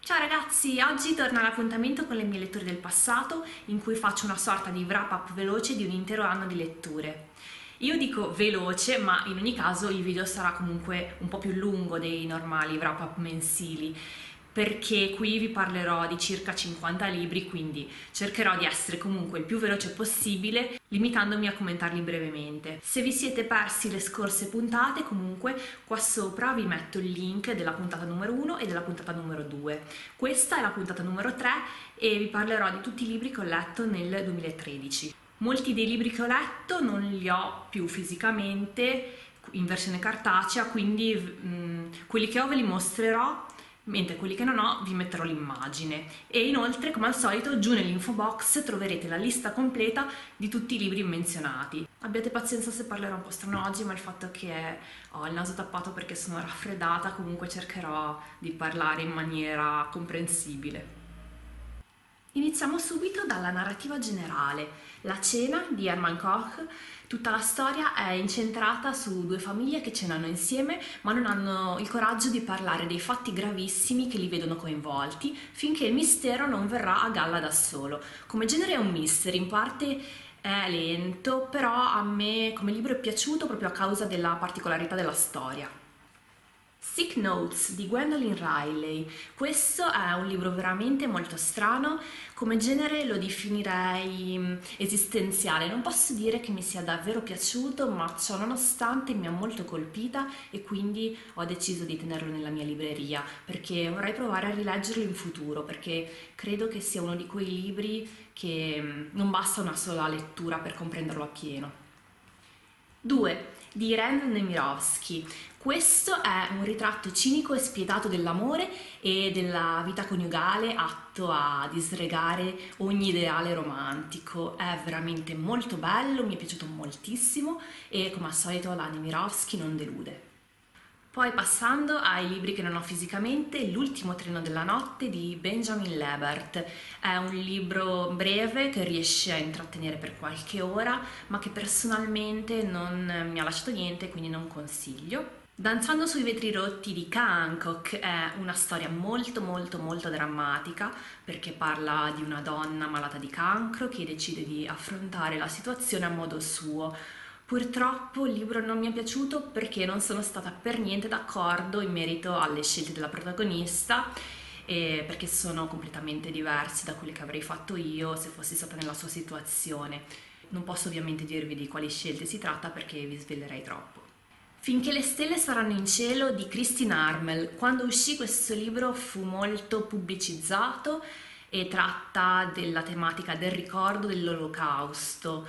Ciao ragazzi, oggi torna l'appuntamento con le mie letture del passato in cui faccio una sorta di wrap-up veloce di un intero anno di letture. Io dico veloce, ma in ogni caso il video sarà comunque un po' più lungo dei normali wrap-up mensili, perché qui vi parlerò di circa 50 libri, quindi cercherò di essere comunque il più veloce possibile, limitandomi a commentarli brevemente. Se vi siete persi le scorse puntate, comunque qua sopra vi metto il link della puntata numero 1 e della puntata numero 2. Questa è la puntata numero 3 e vi parlerò di tutti i libri che ho letto nel 2013. Molti dei libri che ho letto non li ho più fisicamente in versione cartacea, quindi quelli che ho ve li mostrerò, mentre quelli che non ho vi metterò l'immagine. E inoltre, come al solito, giù nell'info box troverete la lista completa di tutti i libri menzionati. Abbiate pazienza se parlerò un po' strano oggi, ma il fatto che ho il naso tappato perché sono raffreddata, comunque cercherò di parlare in maniera comprensibile. Iniziamo subito dalla narrativa generale. La cena di Hermann Koch, tutta la storia è incentrata su due famiglie che cenano insieme ma non hanno il coraggio di parlare dei fatti gravissimi che li vedono coinvolti finché il mistero non verrà a galla da solo. Come genere è un mystery, in parte è lento, però a me come libro è piaciuto proprio a causa della particolarità della storia. Sick Notes di Gwendolyn Riley. Questo è un libro veramente molto strano, come genere lo definirei esistenziale. Non posso dire che mi sia davvero piaciuto, ma ciò nonostante mi ha molto colpita e quindi ho deciso di tenerlo nella mia libreria perché vorrei provare a rileggerlo in futuro, perché credo che sia uno di quei libri che non basta una sola lettura per comprenderlo appieno. 2. Di Rand Nemirovsky. Questo è un ritratto cinico e spietato dell'amore e della vita coniugale atto a disregare ogni ideale romantico. È veramente molto bello, mi è piaciuto moltissimo e come al solito la Nemirovsky non delude. Poi passando ai libri che non ho fisicamente, L'ultimo treno della notte di Benjamin Lebert. È un libro breve che riesce a intrattenere per qualche ora, ma che personalmente non mi ha lasciato niente, quindi non consiglio. Danzando sui vetri rotti di Ka Hancock è una storia molto drammatica perché parla di una donna malata di cancro che decide di affrontare la situazione a modo suo. Purtroppo il libro non mi è piaciuto perché non sono stata per niente d'accordo in merito alle scelte della protagonista, perché sono completamente diverse da quelle che avrei fatto io se fossi stata nella sua situazione. Non posso ovviamente dirvi di quali scelte si tratta perché vi svelerei troppo. Finché le stelle saranno in cielo di Christine Armel. Quando uscì questo libro fu molto pubblicizzato e tratta della tematica del ricordo dell'Olocausto.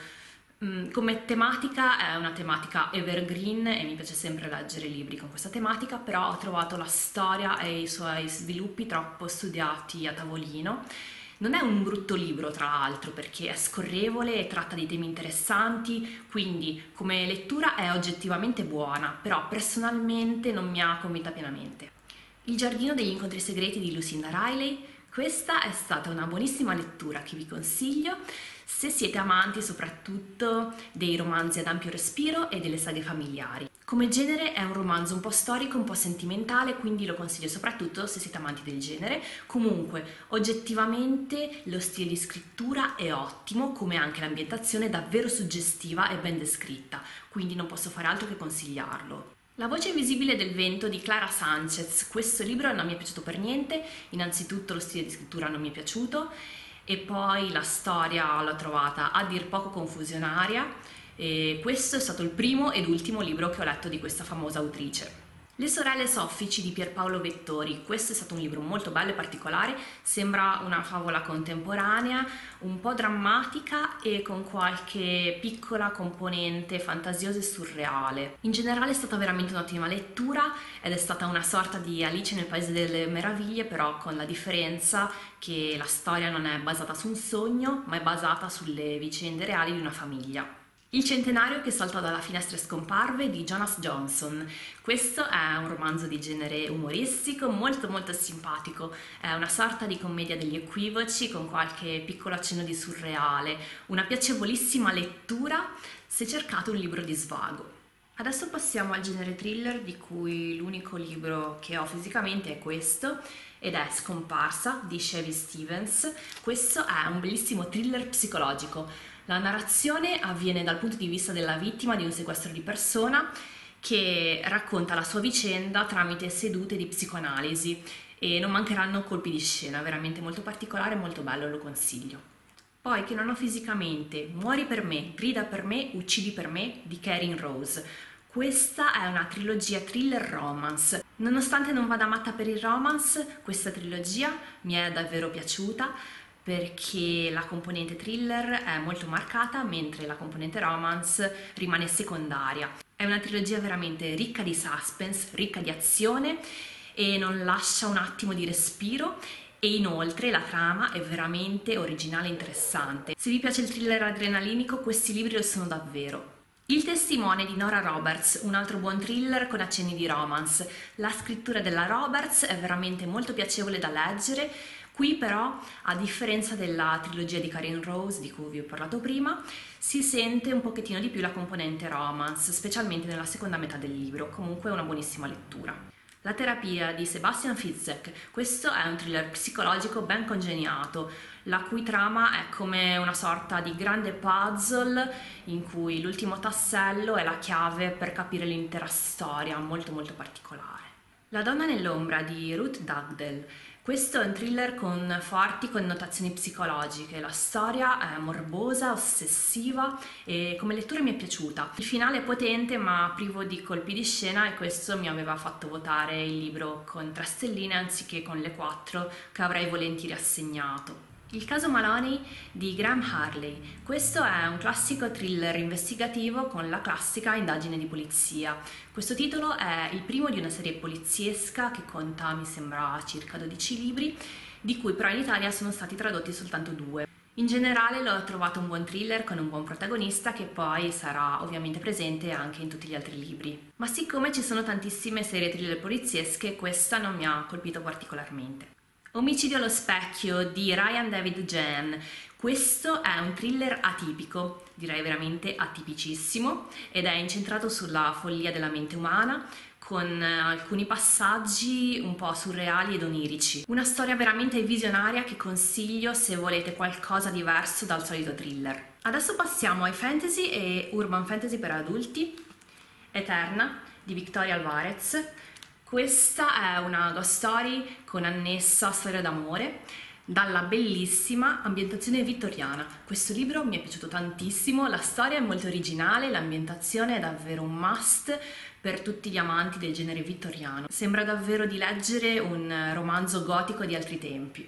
Come tematica è una tematica evergreen e mi piace sempre leggere libri con questa tematica, però ho trovato la storia e i suoi sviluppi troppo studiati a tavolino. Non è un brutto libro, tra l'altro, perché è scorrevole e tratta di temi interessanti, quindi come lettura è oggettivamente buona, però personalmente non mi ha convinta pienamente. Il giardino degli incontri segreti di Lucinda Riley. Questa è stata una buonissima lettura che vi consiglio se siete amanti soprattutto dei romanzi ad ampio respiro e delle saghe familiari. Come genere è un romanzo un po' storico, un po' sentimentale, quindi lo consiglio soprattutto se siete amanti del genere. Comunque, oggettivamente lo stile di scrittura è ottimo, come anche l'ambientazione è davvero suggestiva e ben descritta, quindi non posso fare altro che consigliarlo. La voce invisibile del vento di Clara Sanchez. Questo libro non mi è piaciuto per niente, innanzitutto lo stile di scrittura non mi è piaciuto e poi la storia l'ho trovata a dir poco confusionaria e questo è stato il primo ed ultimo libro che ho letto di questa famosa autrice. Le sorelle soffici di Pierpaolo Vettori. Questo è stato un libro molto bello e particolare, sembra una favola contemporanea, un po' drammatica e con qualche piccola componente fantasiosa e surreale. In generale è stata veramente un'ottima lettura ed è stata una sorta di Alice nel Paese delle Meraviglie, però con la differenza che la storia non è basata su un sogno, ma è basata sulle vicende reali di una famiglia. Il centenario che saltò dalla finestra e scomparve di Jonas Johnson. Questo è un romanzo di genere umoristico, molto simpatico, è una sorta di commedia degli equivoci con qualche piccolo accenno di surreale, una piacevolissima lettura se cercate un libro di svago. Adesso passiamo al genere thriller, di cui l'unico libro che ho fisicamente è questo, ed è Scomparsa di Shavi Stevens. Questo è un bellissimo thriller psicologico. La narrazione avviene dal punto di vista della vittima di un sequestro di persona che racconta la sua vicenda tramite sedute di psicoanalisi e non mancheranno colpi di scena, veramente molto particolare e molto bello, lo consiglio. Poi Che non ho fisicamente, Muori per me, Grida per me, Uccidi per me di Karen Rose. Questa è una trilogia thriller romance. Nonostante non vada matta per il romance, questa trilogia mi è davvero piaciuta perché la componente thriller è molto marcata mentre la componente romance rimane secondaria. È una trilogia veramente ricca di suspense, ricca di azione e non lascia un attimo di respiro. E inoltre la trama è veramente originale e interessante. Se vi piace il thriller adrenalinico, questi libri lo sono davvero. Il testimone di Nora Roberts, un altro buon thriller con accenni di romance. La scrittura della Roberts è veramente molto piacevole da leggere. Qui però, a differenza della trilogia di Karen Rose di cui vi ho parlato prima, si sente un pochettino di più la componente romance, specialmente nella seconda metà del libro. Comunque è una buonissima lettura. La terapia di Sebastian Fitzek. Questo è un thriller psicologico ben congegnato, la cui trama è come una sorta di grande puzzle in cui l'ultimo tassello è la chiave per capire l'intera storia, molto molto particolare. La donna nell'ombra di Ruth Dugdale. Questo è un thriller con forti connotazioni psicologiche, la storia è morbosa, ossessiva e come lettura mi è piaciuta. Il finale è potente ma privo di colpi di scena e questo mi aveva fatto votare il libro con 3 stelline anziché con le 4 che avrei volentieri assegnato. Il caso Maloney di Graham Harley. Questo è un classico thriller investigativo con la classica indagine di polizia. Questo titolo è il primo di una serie poliziesca che conta, mi sembra, circa 12 libri, di cui però in Italia sono stati tradotti soltanto 2. In generale l'ho trovato un buon thriller con un buon protagonista che poi sarà ovviamente presente anche in tutti gli altri libri. Ma siccome ci sono tantissime serie thriller poliziesche, questa non mi ha colpito particolarmente. Omicidio allo specchio di Ryan David Jan. Questo è un thriller atipico, direi veramente atipicissimo, ed è incentrato sulla follia della mente umana, con alcuni passaggi un po' surreali ed onirici. Una storia veramente visionaria che consiglio se volete qualcosa diverso dal solito thriller. Adesso passiamo ai fantasy e urban fantasy per adulti. Eterna di Victoria Alvarez. Questa è una ghost story con annessa storia d'amore dalla bellissima ambientazione vittoriana. Questo libro mi è piaciuto tantissimo, la storia è molto originale, l'ambientazione è davvero un must per tutti gli amanti del genere vittoriano. Sembra davvero di leggere un romanzo gotico di altri tempi.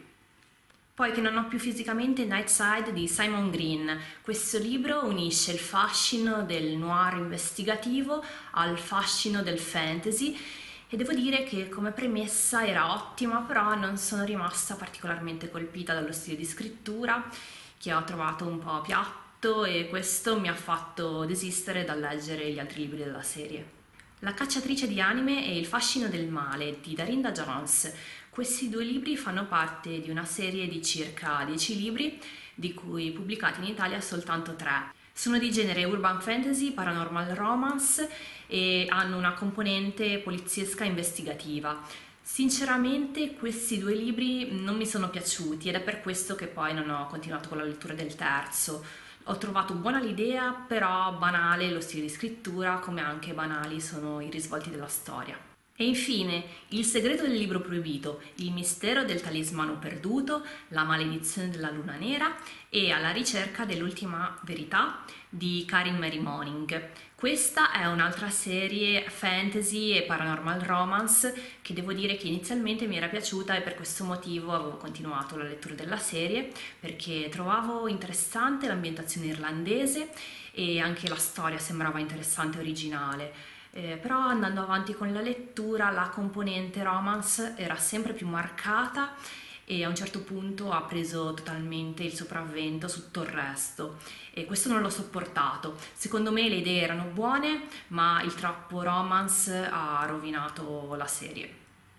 Poi Che non ho più fisicamente, Nightside di Simon Green. Questo libro unisce il fascino del noir investigativo al fascino del fantasy e devo dire che come premessa era ottima, però non sono rimasta particolarmente colpita dallo stile di scrittura, che ho trovato un po' piatto e questo mi ha fatto desistere dal leggere gli altri libri della serie. La cacciatrice di anime e il fascino del male di Darinda Jones. Questi 2 libri fanno parte di una serie di circa 10 libri, di cui pubblicati in Italia soltanto 3. Sono di genere urban fantasy, paranormal romance e hanno una componente poliziesca investigativa. Sinceramente questi 2 libri non mi sono piaciuti ed è per questo che poi non ho continuato con la lettura del terzo. Ho trovato buona l'idea, però banale lo stile di scrittura, come anche banali sono i risvolti della storia. E infine, Il segreto del libro proibito, Il mistero del talismano perduto, La maledizione della luna nera e Alla ricerca dell'ultima verità di Karin Mary Moning. Questa è un'altra serie fantasy e paranormal romance che devo dire che inizialmente mi era piaciuta e per questo motivo avevo continuato la lettura della serie perché trovavo interessante l'ambientazione irlandese e anche la storia sembrava interessante e originale. Però andando avanti con la lettura la componente romance era sempre più marcata e a un certo punto ha preso totalmente il sopravvento su tutto il resto e questo non l'ho sopportato. Secondo me le idee erano buone ma il troppo romance ha rovinato la serie.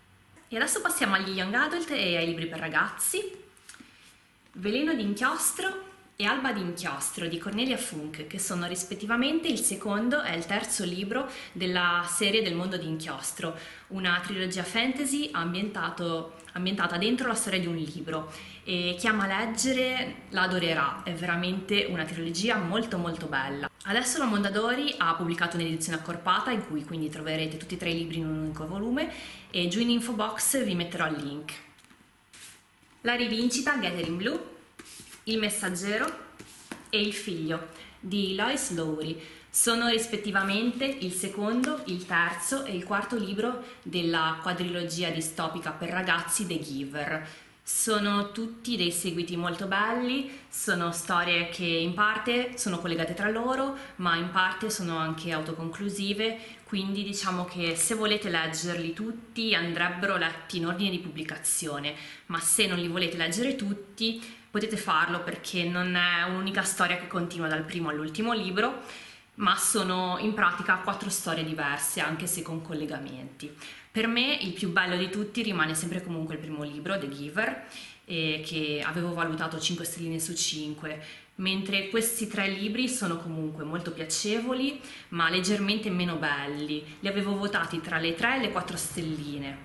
E adesso passiamo agli young adult e ai libri per ragazzi. Veleno d'inchiostro e Alba d'inchiostro di Cornelia Funk, che sono rispettivamente il secondo e il terzo libro della serie del mondo di Inchiostro, una trilogia fantasy ambientata dentro la storia di un libro, e chi ama leggere la adorerà, è veramente una trilogia molto molto bella. Adesso la Mondadori ha pubblicato un'edizione accorpata in cui quindi troverete tutti e tre i libri in un unico volume, e giù in info box vi metterò il link. La rivincita Gathering Blue, Il messaggero e Il figlio di Lois Lowry sono rispettivamente il secondo, il terzo e il quarto libro della quadrilogia distopica per ragazzi The Giver. Sono tutti dei seguiti molto belli, sono storie che in parte sono collegate tra loro, ma in parte sono anche autoconclusive, quindi diciamo che se volete leggerli tutti andrebbero letti in ordine di pubblicazione, ma se non li volete leggere tutti potete farlo, perché non è un'unica storia che continua dal primo all'ultimo libro, ma sono in pratica 4 storie diverse, anche se con collegamenti. Per me il più bello di tutti rimane sempre comunque il primo libro, The Giver, che avevo valutato 5 stelline su 5, mentre questi 3 libri sono comunque molto piacevoli, ma leggermente meno belli. Li avevo votati tra le 3 e le 4 stelline.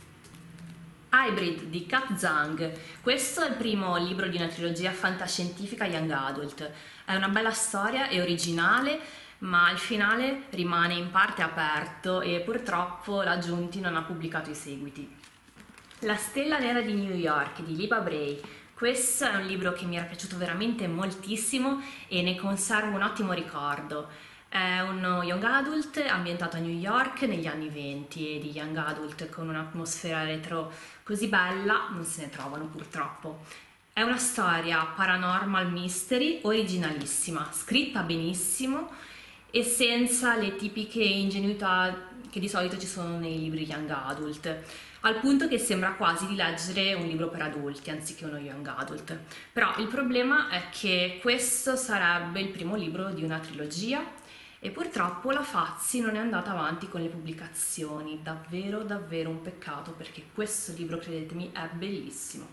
Hybrid di Kat Zhang. Questo è il primo libro di una trilogia fantascientifica young adult. È una bella storia, è originale, ma il finale rimane in parte aperto e purtroppo la Giunti non ha pubblicato i seguiti. La stella nera di New York di Liba Bray. Questo è un libro che mi era piaciuto veramente moltissimo e ne conservo un ottimo ricordo. È uno young adult ambientato a New York negli anni 20, e di young adult con un'atmosfera retro così bella non se ne trovano purtroppo. È una storia paranormal mystery originalissima, scritta benissimo e senza le tipiche ingenuità che di solito ci sono nei libri young adult, al punto che sembra quasi di leggere un libro per adulti anziché uno young adult. Però il problema è che questo sarebbe il primo libro di una trilogia e purtroppo la Fazzi non è andata avanti con le pubblicazioni. Davvero davvero un peccato, perché questo libro, credetemi, è bellissimo.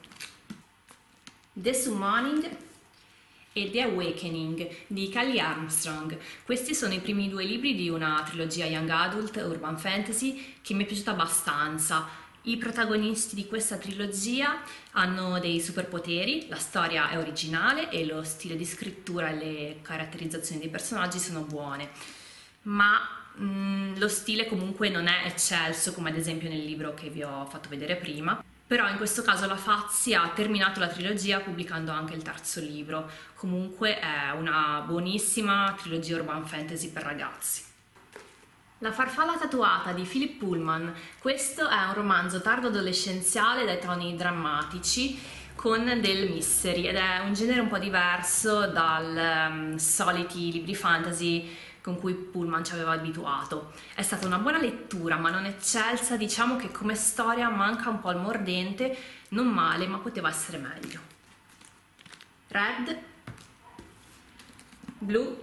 The Summoning e The Awakening di Kelly Armstrong. Questi sono i primi 2 libri di una trilogia young adult urban fantasy che mi è piaciuta abbastanza. I protagonisti di questa trilogia hanno dei superpoteri, la storia è originale e lo stile di scrittura e le caratterizzazioni dei personaggi sono buone, ma lo stile comunque non è eccelso come ad esempio nel libro che vi ho fatto vedere prima. Però in questo caso la Fazzi ha terminato la trilogia pubblicando anche il terzo libro. Comunque è una buonissima trilogia urban fantasy per ragazzi. La farfalla tatuata di Philip Pullman. Questo è un romanzo tardo adolescenziale dai toni drammatici con del mystery ed è un genere un po' diverso dal soliti libri fantasy con cui Pullman ci aveva abituato. È stata una buona lettura, ma non eccelsa, diciamo che come storia manca un po' il mordente, non male, ma poteva essere meglio. Red, Blue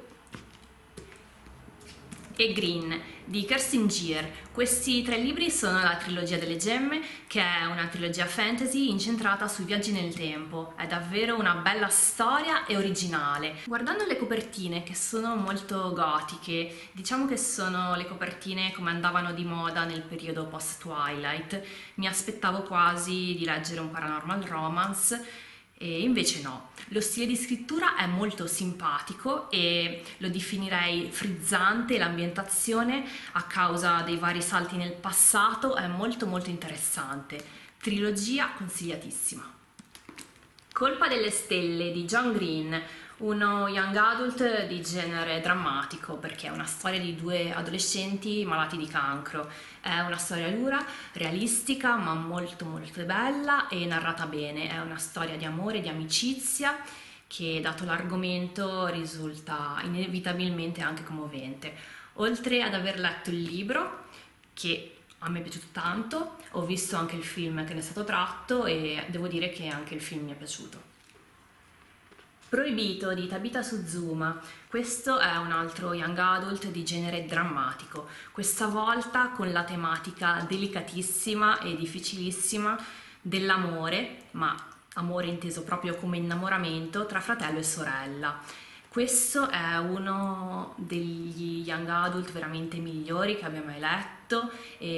e Green di Kerstin Gier. Questi 3 libri sono la trilogia delle gemme, che è una trilogia fantasy incentrata sui viaggi nel tempo. È davvero una bella storia e originale. Guardando le copertine, che sono molto gotiche, diciamo che sono le copertine come andavano di moda nel periodo post-Twilight, mi aspettavo quasi di leggere un paranormal romance, e invece no. Lo stile di scrittura è molto simpatico e lo definirei frizzante, l'ambientazione a causa dei vari salti nel passato è molto molto interessante. Trilogia consigliatissima. Colpa delle stelle di John Green, uno young adult di genere drammatico, perché è una storia di 2 adolescenti malati di cancro. È una storia dura, realistica, ma molto molto bella e narrata bene. È una storia di amore, di amicizia, che dato l'argomento risulta inevitabilmente anche commovente. Oltre ad aver letto il libro, che a me è piaciuto tanto, ho visto anche il film che ne è stato tratto e devo dire che anche il film mi è piaciuto. Proibito di Tabitha Suzuma. Questo è un altro young adult di genere drammatico, questa volta con la tematica delicatissima e difficilissima dell'amore, ma amore inteso proprio come innamoramento tra fratello e sorella. Questo è uno degli young adult veramente migliori che abbia mai letto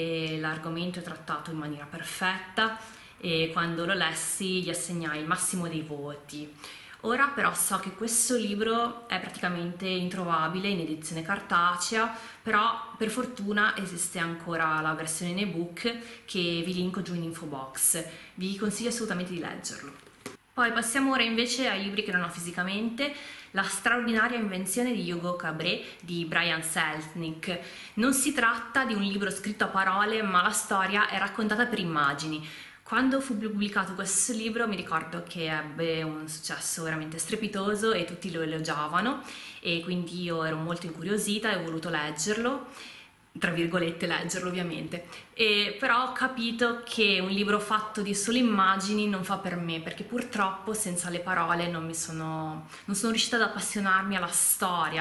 e l'argomento è trattato in maniera perfetta e quando lo lessi gli assegnai il massimo dei voti. Ora però so che questo libro è praticamente introvabile in edizione cartacea, però per fortuna esiste ancora la versione in ebook che vi linko giù in info box. Vi consiglio assolutamente di leggerlo. Poi passiamo ora invece ai libri che non ho fisicamente. La straordinaria invenzione di Hugo Cabret di Brian Selznick. Non si tratta di un libro scritto a parole, ma la storia è raccontata per immagini. Quando fu pubblicato questo libro mi ricordo che ebbe un successo veramente strepitoso e tutti lo elogiavano e quindi io ero molto incuriosita e ho voluto leggerlo, tra virgolette leggerlo ovviamente, però ho capito che un libro fatto di sole immagini non fa per me perché purtroppo senza le parole non sono riuscita ad appassionarmi alla storia.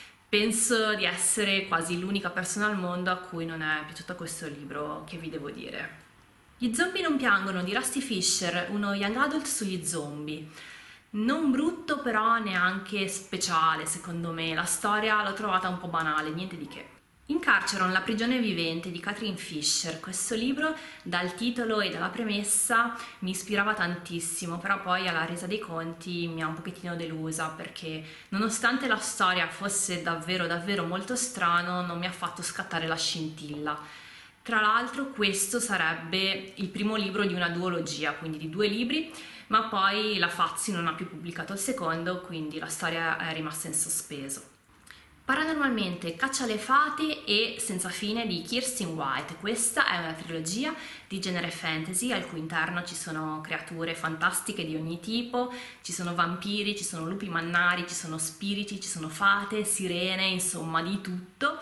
Penso di essere quasi l'unica persona al mondo a cui non è piaciuto questo libro, che vi devo dire. Gli zombie non piangono di Rusty Fisher, uno young adult sugli zombie. Non brutto però neanche speciale secondo me, la storia l'ho trovata un po' banale, niente di che. Incarcerano la prigione vivente di Catherine Fisher. Questo libro dal titolo e dalla premessa mi ispirava tantissimo, però poi alla resa dei conti mi ha un pochettino delusa perché nonostante la storia fosse davvero molto strano non mi ha fatto scattare la scintilla. Tra l'altro questo sarebbe il primo libro di una duologia, quindi di 2 libri, ma poi la Fazzi non ha più pubblicato il secondo, quindi la storia è rimasta in sospeso. Paranormalmente, Caccia alle fate e Senza fine di Kirsten White. Questa è una trilogia di genere fantasy al cui interno ci sono creature fantastiche di ogni tipo, ci sono vampiri, ci sono lupi mannari, ci sono spiriti, ci sono fate, sirene, insomma di tutto.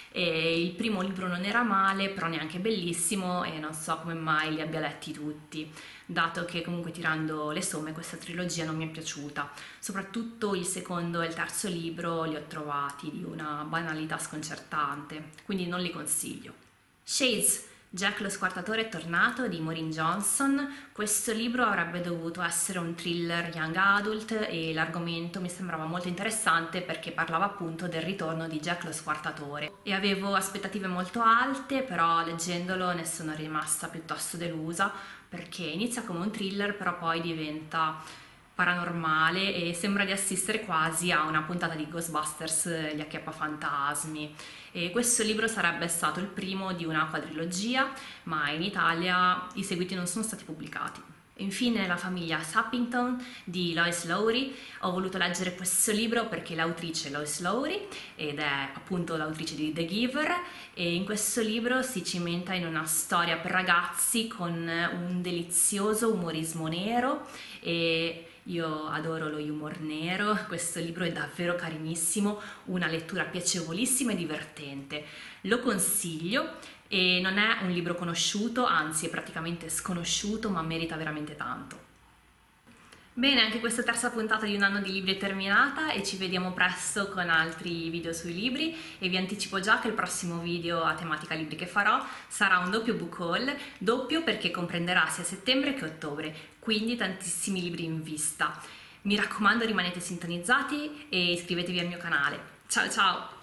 E il primo libro non era male, però neanche bellissimo e non so come mai li abbia letti tutti, dato che comunque tirando le somme questa trilogia non mi è piaciuta. Soprattutto il secondo e il terzo libro li ho trovati di una banalità sconcertante, quindi non li consiglio. Shades, Jack lo squartatore è tornato di Maureen Johnson. Questo libro avrebbe dovuto essere un thriller young adult e l'argomento mi sembrava molto interessante perché parlava appunto del ritorno di Jack lo squartatore e avevo aspettative molto alte, però leggendolo ne sono rimasta piuttosto delusa perché inizia come un thriller però poi diventa paranormale e sembra di assistere quasi a una puntata di Ghostbusters, gli acchiappafantasmi. E questo libro sarebbe stato il primo di una quadrilogia, ma in Italia i seguiti non sono stati pubblicati. Infine La famiglia Sappington di Lois Lowry. Ho voluto leggere questo libro perché l'autrice è Lois Lowry ed è appunto l'autrice di The Giver e in questo libro si cimenta in una storia per ragazzi con un delizioso umorismo nero e io adoro lo humor nero, questo libro è davvero carinissimo, una lettura piacevolissima e divertente. Lo consiglio e non è un libro conosciuto, anzi è praticamente sconosciuto, ma merita veramente tanto. Bene, anche questa terza puntata di Un anno di libri è terminata e ci vediamo presto con altri video sui libri e vi anticipo già che il prossimo video a tematica libri che farò sarà un doppio book haul, doppio perché comprenderà sia settembre che ottobre, quindi tantissimi libri in vista. Mi raccomando rimanete sintonizzati e iscrivetevi al mio canale. Ciao ciao!